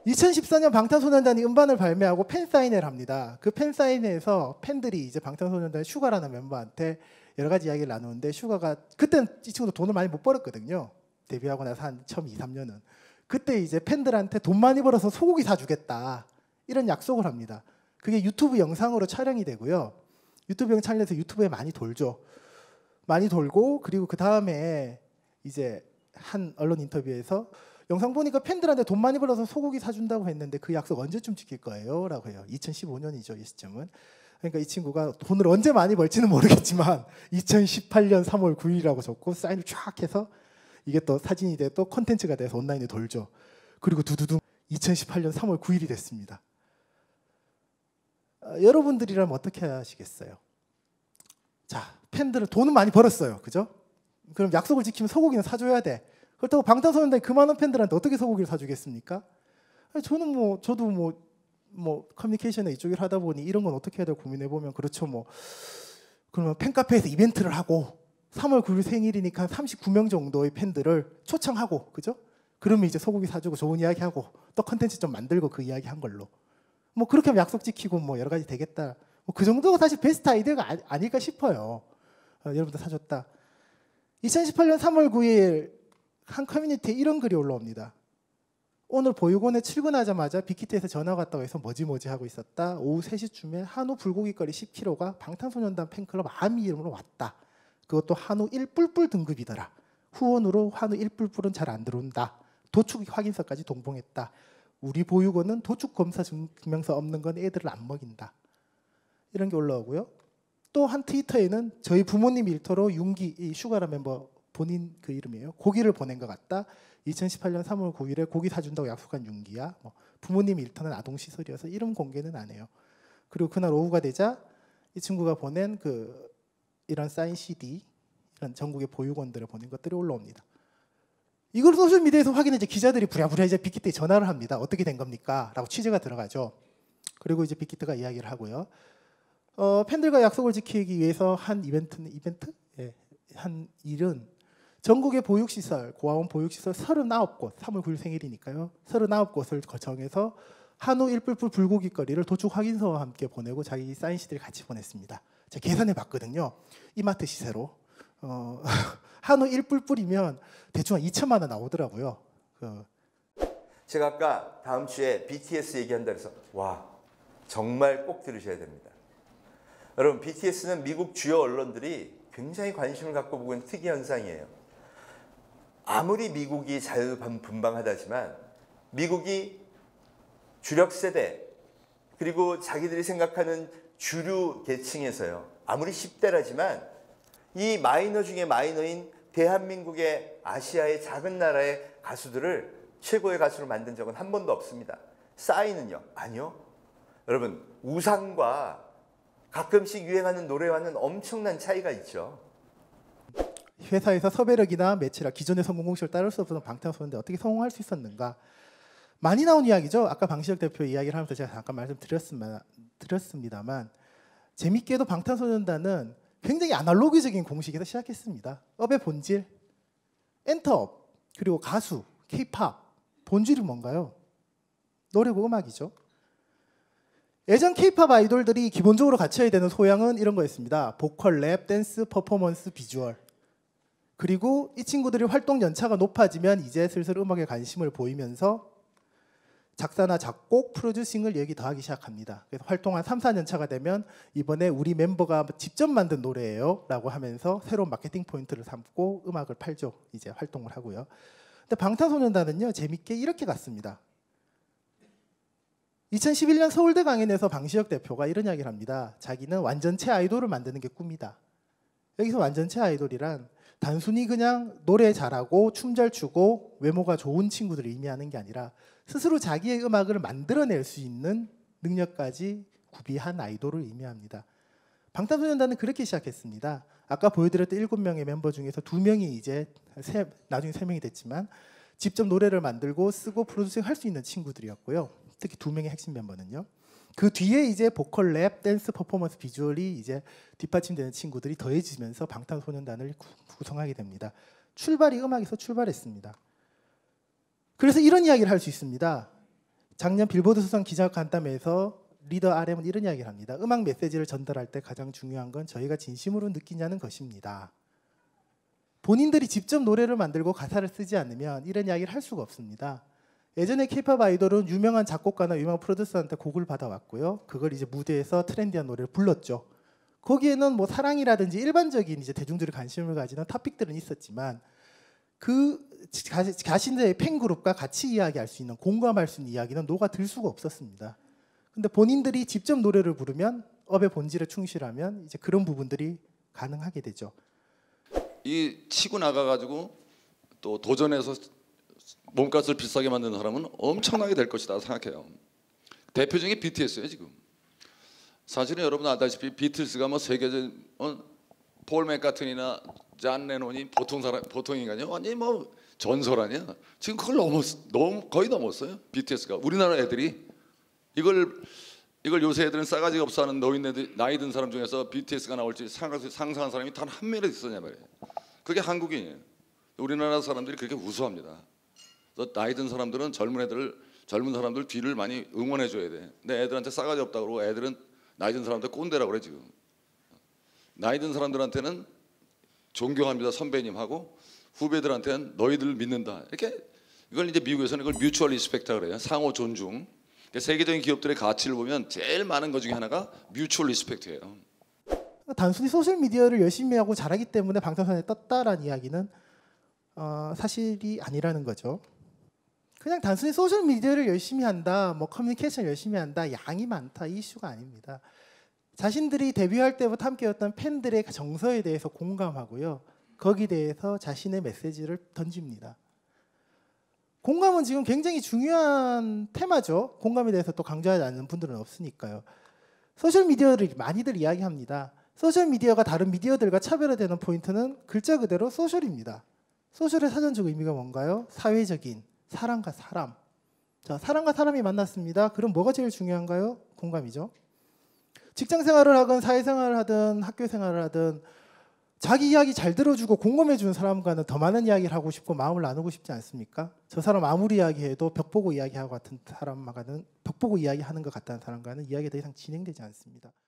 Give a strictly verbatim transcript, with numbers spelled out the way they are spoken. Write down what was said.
이천십사 년 방탄소년단이 음반을 발매하고 팬사인회를 합니다. 그 팬사인회에서 팬들이 이제 방탄소년단의 슈가라는 멤버한테 여러 가지 이야기를 나누는데, 슈가가 그때는 이 친구도 돈을 많이 못 벌었거든요. 데뷔하고 나서 한 처음 이, 삼 년은. 그때 이제 팬들한테 돈 많이 벌어서 소고기 사주겠다, 이런 약속을 합니다. 그게 유튜브 영상으로 촬영이 되고요. 유튜브 영상 촬영해서 유튜브에 많이 돌죠. 많이 돌고, 그리고 그 다음에 이제 한 언론 인터뷰에서 영상 보니까 팬들한테 돈 많이 벌어서 소고기 사준다고 했는데 그 약속 언제쯤 지킬 거예요? 라고 해요. 이천십오 년이죠, 이 시점은. 그러니까 이 친구가 돈을 언제 많이 벌지는 모르겠지만 이천십팔 년 삼월 구일이라고 적고 사인을 쫙 해서 이게 또 사진이 돼 또 콘텐츠가 돼서 온라인에 돌죠. 그리고 두두둥 이천십팔 년 삼월 구일이 됐습니다. 어, 여러분들이라면 어떻게 하시겠어요? 자, 팬들은 돈은 많이 벌었어요, 그죠? 그럼 약속을 지키면 소고기는 사줘야 돼. 그렇다고 방탄소년단이 그 많은 팬들한테 어떻게 소고기를 사주겠습니까? 아니, 저는 뭐 저도 뭐 뭐 커뮤니케이션에 이쪽을 하다 보니 이런 건 어떻게 해야 될 고민해 보면, 그렇죠, 뭐 그러면 팬카페에서 이벤트를 하고 삼월 구일 생일이니까 한 삼십구 명 정도의 팬들을 초청하고, 그죠? 그러면 이제 소고기 사주고 좋은 이야기 하고 또 컨텐츠 좀 만들고 그 이야기 한 걸로 뭐 그렇게 하면 약속 지키고 뭐 여러 가지 되겠다. 뭐 그 정도가 사실 베스트 아이디어가 아, 아닐까 싶어요. 어, 여러분들 사줬다. 이천십팔 년 삼월 구일 한 커뮤니티에 이런 글이 올라옵니다. 오늘 보육원에 출근하자마자 빅히트에서 전화가 왔다고 해서 뭐지 뭐지 하고 있었다. 오후 세 시쯤에 한우 불고기거리 십 킬로그램가 방탄소년단 팬클럽 아미 이름으로 왔다. 그것도 한우 일 뿔뿔 등급이더라. 후원으로 한우 일 뿔뿔은 잘 안 들어온다. 도축 확인서까지 동봉했다. 우리 보육원은 도축 검사 증명서 없는 건 애들을 안 먹인다. 이런 게 올라오고요. 또 한 트위터에는 저희 부모님 일터로 윤기, 이 슈가라 멤버 본인 그 이름이에요. 고기를 보낸 것 같다. 이천십팔 년 삼월 구일에 고기 사준다고 약속한 윤기야. 뭐 부모님 일터는 아동시설이어서 이름 공개는 안 해요. 그리고 그날 오후가 되자 이 친구가 보낸 그 이런 사인 씨디, 이런 전국의 보육원들에 보낸 것들이 올라옵니다. 이걸 소셜미디어에서 확인해 이제 기자들이 부랴부랴 이제 빅히트에 전화를 합니다. 어떻게 된 겁니까? 라고 취재가 들어가죠. 그리고 이제 빅히트가 이야기를 하고요. 어, 팬들과 약속을 지키기 위해서 한 이벤트는 이벤트? 예, 한 일은 전국의 보육시설, 고아원 보육시설 서른아홉 곳, 삼월 구일 생일이니까요. 서른아홉 곳을 정해서 한우 일 뿔뿔 불고기거리를 도축 확인서와 함께 보내고 자기 사인 씨디를 같이 보냈습니다. 제가 계산해 봤거든요. 이마트 시세로. 어, 한우 일 뿔뿔이면 대충 한 이천만 원 나오더라고요. 그. 제가 아까 다음 주에 비티에스 얘기한다 그래서 와, 정말 꼭 들으셔야 됩니다. 여러분, 비티에스는 미국 주요 언론들이 굉장히 관심을 갖고 보고 있는 특이 현상이에요. 아무리 미국이 자유분방하다지만 미국이 주력 세대 그리고 자기들이 생각하는 주류 계층에서요, 아무리 십 대라지만 이 마이너 중에 마이너인 대한민국의 아시아의 작은 나라의 가수들을 최고의 가수로 만든 적은 한 번도 없습니다. 싸이는요? 아니요. 여러분, 우상과 가끔씩 유행하는 노래와는 엄청난 차이가 있죠. 회사에서 섭외력이나 매체라 기존의 성공 공식을 따를 수 없었던 방탄소년단 어떻게 성공할 수 있었는가? 많이 나온 이야기죠. 아까 방시혁 대표 이야기를 하면서 제가 잠깐 말씀드렸습니다만 재밌게도 방탄소년단은 굉장히 아날로그적인 공식에서 시작했습니다. 업의 본질, 엔터업, 그리고 가수, 케이팝, 본질이 뭔가요? 노래고 음악이죠. 예전 케이팝 아이돌들이 기본적으로 갖춰야 되는 소양은 이런 거였습니다. 보컬, 랩, 댄스, 퍼포먼스, 비주얼. 그리고 이 친구들이 활동 연차가 높아지면 이제 슬슬 음악에 관심을 보이면서 작사나 작곡, 프로듀싱을 얘기 더하기 시작합니다. 그래서 활동 한 삼, 사 년 차가 되면 이번에 우리 멤버가 직접 만든 노래예요 라고 하면서 새로운 마케팅 포인트를 삼고 음악을 팔죠. 이제 활동을 하고요. 근데 방탄소년단은요, 재밌게 이렇게 갔습니다. 이천십일 년 서울대 강연에서 방시혁 대표가 이런 이야기를 합니다. 자기는 완전체 아이돌을 만드는 게 꿈이다. 여기서 완전체 아이돌이란 단순히 그냥 노래 잘하고 춤 잘 추고 외모가 좋은 친구들을 의미하는 게 아니라 스스로 자기의 음악을 만들어낼 수 있는 능력까지 구비한 아이돌을 의미합니다. 방탄소년단은 그렇게 시작했습니다. 아까 보여드렸던 일곱 명의 멤버 중에서 두 명이 이제 세, 나중에 세 명이 됐지만 직접 노래를 만들고 쓰고 프로듀싱 할 수 있는 친구들이었고요. 특히 두 명의 핵심 멤버는요. 그 뒤에 이제 보컬, 랩, 댄스, 퍼포먼스, 비주얼이 이제 뒷받침되는 친구들이 더해지면서 방탄소년단을 구성하게 됩니다. 출발이 음악에서 출발했습니다. 그래서 이런 이야기를 할 수 있습니다. 작년 빌보드 수상 기자 간담회에서 리더 알엠은 이런 이야기를 합니다. 음악 메시지를 전달할 때 가장 중요한 건 저희가 진심으로 느끼냐는 것입니다. 본인들이 직접 노래를 만들고 가사를 쓰지 않으면 이런 이야기를 할 수가 없습니다. 예전에 케이팝 아이돌은 유명한 작곡가나 유명한 프로듀서한테 곡을 받아왔고요. 그걸 이제 무대에서 트렌디한 노래를 불렀죠. 거기에는 뭐 사랑이라든지 일반적인 이제 대중들이 관심을 가지는 토픽들은 있었지만 그 자신들의 팬 그룹과 같이 이야기할 수 있는, 공감할 수 있는 이야기는 녹아들 수가 없었습니다. 근데 본인들이 직접 노래를 부르면, 업의 본질에 충실하면 이제 그런 부분들이 가능하게 되죠. 이 치고 나가가지고 또 도전해서 몸값을 비싸게 만드는 사람은 엄청나게 될 것이다 생각해요. 대표적인 비티에스예요 지금. 사실은 여러분 알다시피 비틀스가 뭐 세계적 어, 폴 맥카트니나 잔 레논이 보통 사람 보통 인간이요? 아니 뭐 전설 아니야? 지금 그걸 넘었 너무 거의 넘었어요. 비티에스가 우리나라 애들이 이걸 이걸 요새 애들은 싸가지가 없어 하는 노인네들, 나이 든 사람 중에서 비티에스가 나올지 상상한 사람이 단 한 명이라도 있었냐 말이에요. 그게 한국인이에요. 우리나라 사람들이 그렇게 우수합니다. 나이 든 사람들은 젊은 애들을 젊은 사람들 뒤를 많이 응원해 줘야 돼. 근데 애들한테 싸가지 없다 그러고 애들은 나이 든 사람한테 꼰대라고 그래 지금. 나이 든 사람들한테는 존경합니다 선배님하고, 후배들한테는 너희들 믿는다. 이렇게 이걸 이제 미국에서는 이걸 뮤추얼 리스펙트라고 그래요. 상호 존중. 그러니까 세계적인 기업들의 가치를 보면 제일 많은 것 중에 하나가 뮤추얼 리스펙트예요. 단순히 소셜 미디어를 열심히 하고 잘하기 때문에 방탄소년단이 떴다라는 이야기는 어, 사실이 아니라는 거죠. 그냥 단순히 소셜 미디어를 열심히 한다, 뭐 커뮤니케이션 열심히 한다, 양이 많다, 이 이슈가 아닙니다. 자신들이 데뷔할 때부터 함께했던 팬들의 정서에 대해서 공감하고요. 거기에 대해서 자신의 메시지를 던집니다. 공감은 지금 굉장히 중요한 테마죠. 공감에 대해서 또 강조하지 않는 분들은 없으니까요. 소셜미디어를 많이들 이야기합니다. 소셜미디어가 다른 미디어들과 차별화되는 포인트는 글자 그대로 소셜입니다. 소셜의 사전적 의미가 뭔가요? 사회적인, 사람과 사람. 자, 사람과 사람이 만났습니다. 그럼 뭐가 제일 중요한가요? 공감이죠. 직장 생활을 하든 사회생활을 하든 학교 생활을 하든 자기 이야기 잘 들어주고 공감해 주는 사람과는 더 많은 이야기를 하고 싶고 마음을 나누고 싶지 않습니까? 저 사람 아무리 이야기해도 벽 보고 이야기하고 같은 사람과는 벽 보고 이야기하는 것 같다는 사람과는 이야기가 더 이상 진행되지 않습니다.